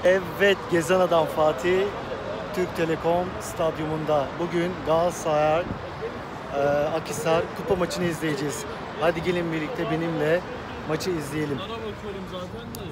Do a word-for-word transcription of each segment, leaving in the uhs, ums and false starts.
Evet, Gezen Adam Fatih, Türk Telekom Stadyumunda bugün Galatasaray e, Akhisar kupa maçını izleyeceğiz. Hadi gelin birlikte benimle maçı izleyelim. Bana bakıyorum zaten de.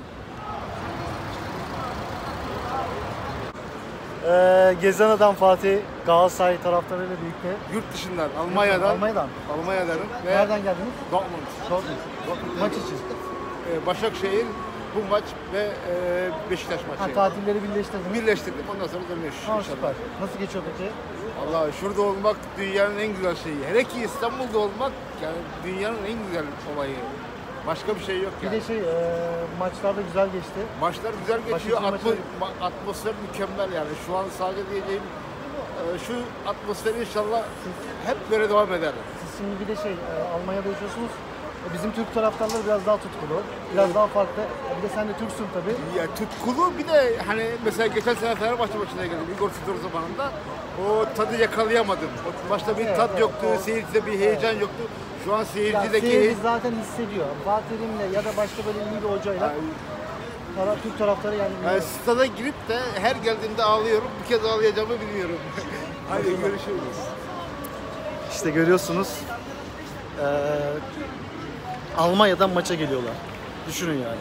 E, Gezen Adam Fatih, Galatasaray taraftarıyla birlikte. Yurt dışından, Almanya'dan. Almanya'dan. Almanya'dan. Ve Nereden geldiniz? Dortmund. Dortmund. Dortmund. Maç için. Ee, Başakşehir, bu maç ve e, Beşiktaş Ha, maçı. tatilleri birleştirdiniz. Birleştirdim. Ondan sonra dönüş. Ha, süper. Nasıl geçiyor peki? Allah, şurada olmak dünyanın en güzel şeyi. Hele ki İstanbul'da olmak yani dünyanın en güzel olayı. Başka bir şey yok Bir yani. de şey, e, maçlar da güzel geçti. Maçlar güzel geçiyor. Başakşehir Atmo, maçı- ma- atmosfer mükemmel yani. Şu an sadece diyeceğim e, şu atmosfer inşallah hep böyle devam eder. Siz şimdi bir de şey, e, Almanya'da yaşıyorsunuz. E, Bizim Türk taraftarları biraz daha tutkulu, biraz daha farklı. E, Bir de sen de Türksün tabii. Ya tutkulu, bir de hani mesela geçen sene Fenerbahçe maçına geldim Igor Tudor zamanında. O tadı yakalayamadım. O maçta bir Evet, tat evet, yoktu, doğru. seyircide bir heyecan yoktu. Şu an Ya seyircideki seyirci heyecan... zaten hissediyor. Fatih Terim'le ya da başka böyle iyi bir hocayla tara- Türk taraftarı yani. Yani stada girip de her geldiğimde ağlıyorum. Bir kez ağlayacağımı bilmiyorum. Hadi görüşürüz. İşte görüyorsunuz, e, Almanya'dan maça geliyorlar. Düşünün yani.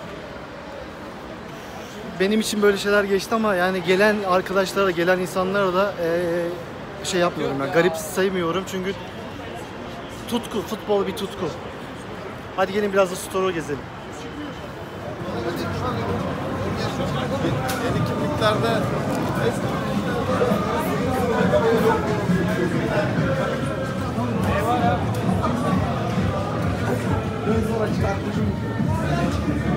Benim için böyle şeyler geçti ama yani gelen arkadaşlara, gelen insanlara da e, şey yapmıyorum yani, garip saymıyorum çünkü tutku, futbol bir tutku. Hadi gelin biraz da Stor'u gezelim. Yeni kimliklerde Eyvallah.